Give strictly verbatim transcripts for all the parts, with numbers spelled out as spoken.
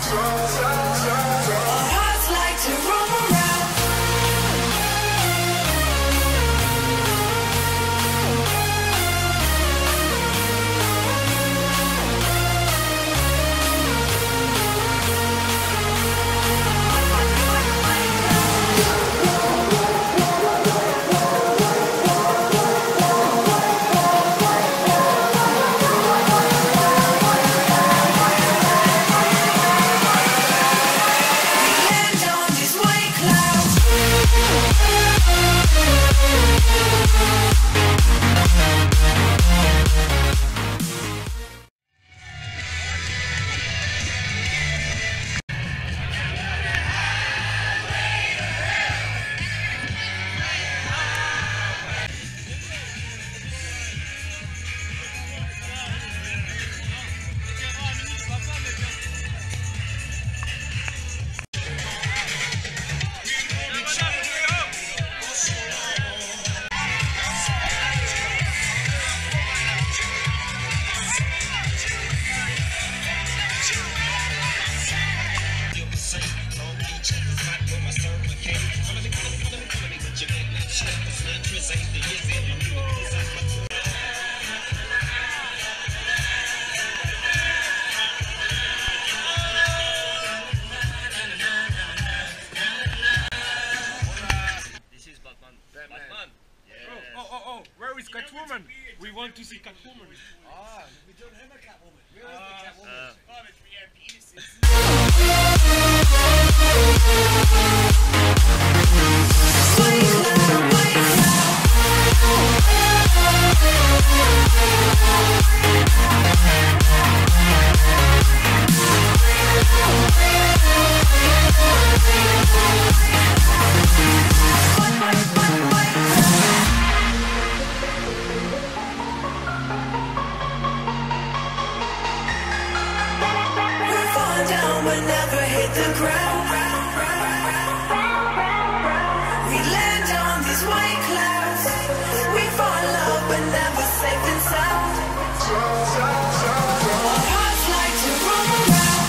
Catwoman. We want to see Catwoman. Ah, we don't have a Catwoman. Where is the Catwoman? Uh, Oh, but we have penises. But never hit the ground. We land on these white clouds. We fall out but never safe and sound. Our hearts like to roam around.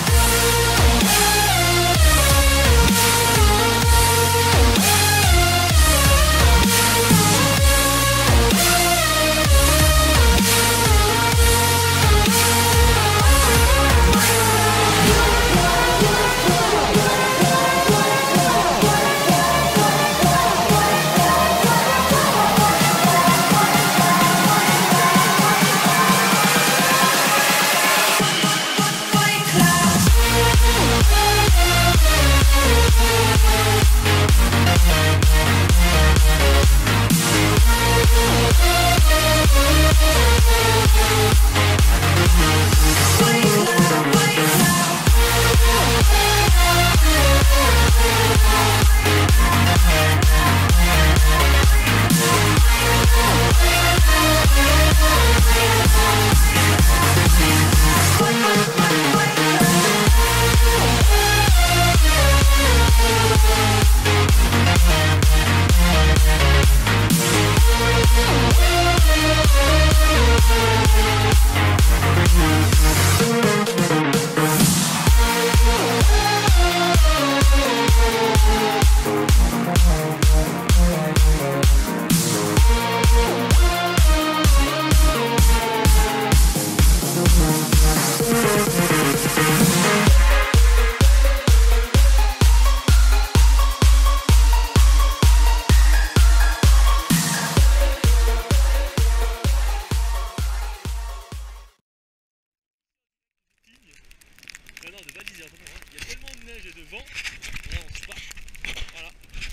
Non, non, de baliser, attention, hein. Il y a tellement de neige et de vent, on se part. Voilà.